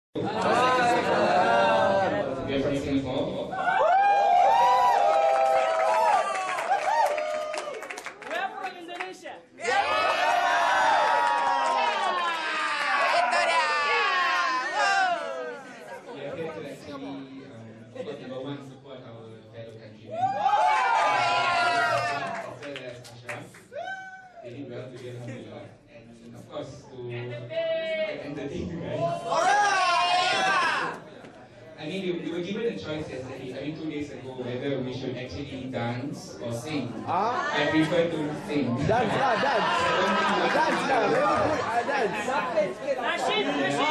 We are from Singapore. We are from Indonesia. We are here to actually, of course, number one, support our fellow countrymen. As well as Ashraf. They did well today, alhamdulillah. And of course, to entertain you guys. I mean, we were given a choice yesterday, 2 days ago, whether we should actually dance or sing. I prefer to sing. Dance. Very good. Dance. Nasheed.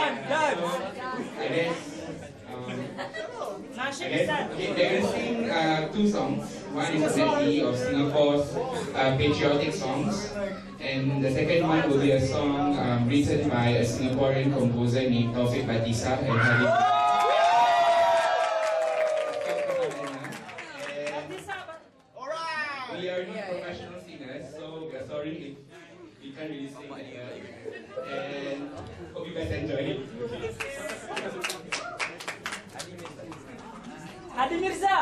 I guess, Nasheed okay, they will sing two songs. One is a medley of Singapore's patriotic songs, and the second one will be a song written by a Singaporean composer named Taufik Batisa and Khalid. We are not professional singers, so we are sorry if we can't really sing here. And hope you guys enjoy it. Adi Mirza.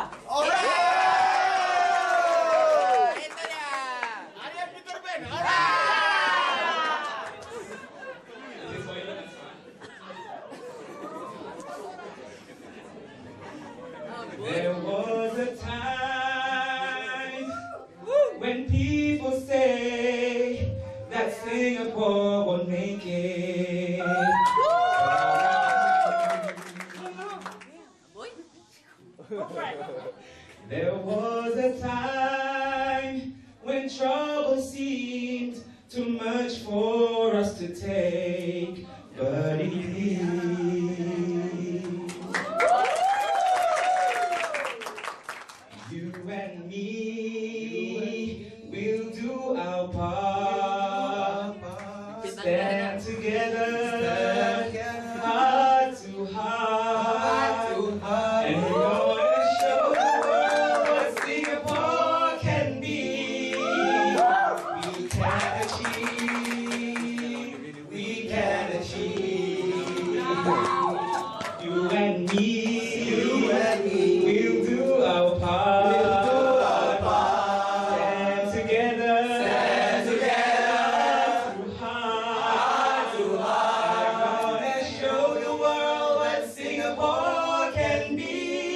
There was a time when people say that Singapore won't make it. There was a time when trouble seemed too much for us to take, but it is. You and me will do our part. Stand together, heart to heart, and we're gonna show the world what Singapore can be. We can achieve. You and me will do our part. Stand together, heart to heart. Gonna show the world what Singapore can be.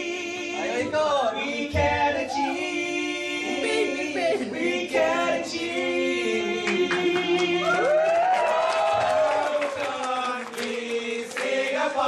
We can achieve. We can achieve. Singapore.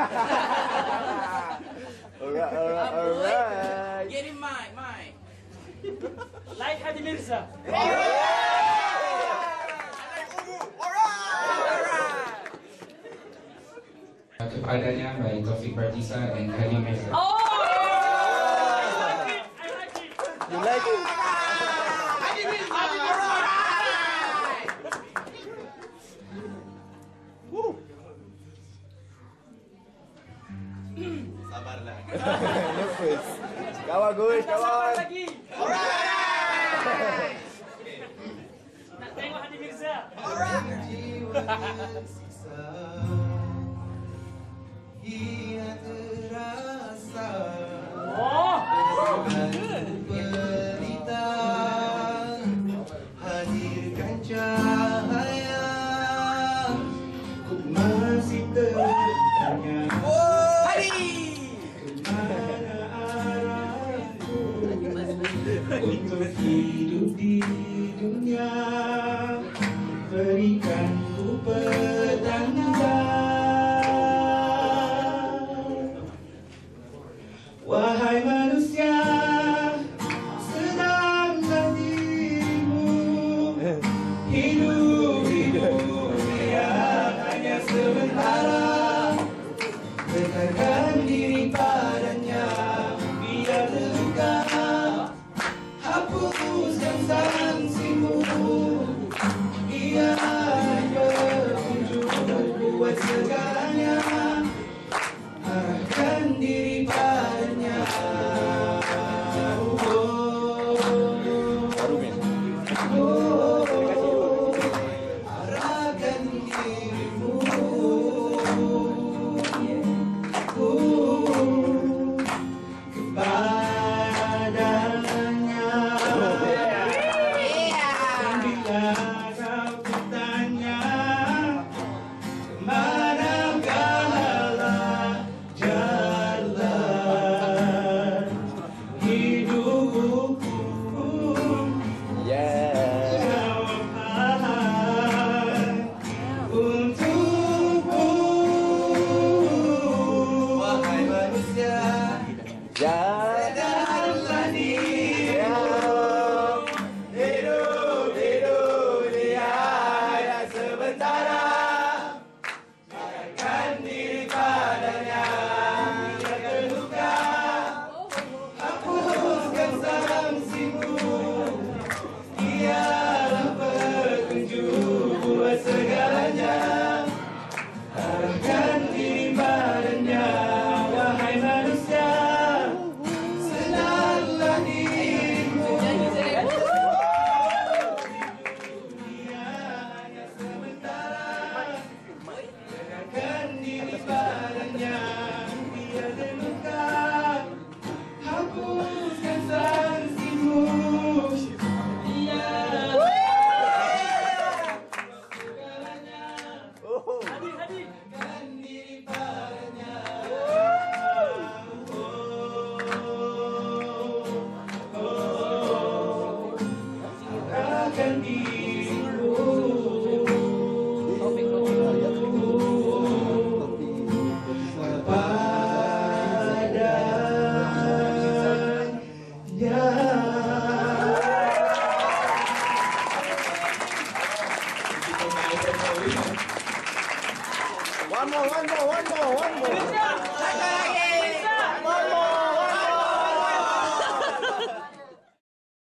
Alright. Get in mine. Like Hadi Mirza. Kepadanya by Taufik Bartisa and Hadi Mirza. Oh! I like it. You like it? Sabarlah. Nervous. Kawan Gus, Sabar kawan. lagi. Nak tengok Hadi Mirza. Oh! Hadirkan cahaya, ku masih tertanya. Kemana arahku untuk hidup di dunia? Berikan ku petanda. Wahai manusia, senanglah dirimu. Hidup di dunia hanya sementara. Tegarkan diri padanya, biar terluka. Hapuskan sanksimu. Ia petunjuk buat segalanya. Arahkan diri padanya. Arahkan dirimu kepadanya. Dan bila kau bertanya, kemanakah jalan hidupku? Yeah. Jawaban untukku. Wahai manusia, sadarlah dirimu. Hidup di dunia hanya sementara. Arahkan diri padanya, bila terluka. Hapuskan sanksimu. Ialah petunjuk buat segalanya. Arahkan diri padanya. Wahai manusia, senanglah dirimu. Dunia hanya sementara. Arahkan diri padanya, biar terluka. Hapuskan sanksimu. Hadi. Arahkan diri padanya. Arahkan dirimu kepadanya. One more.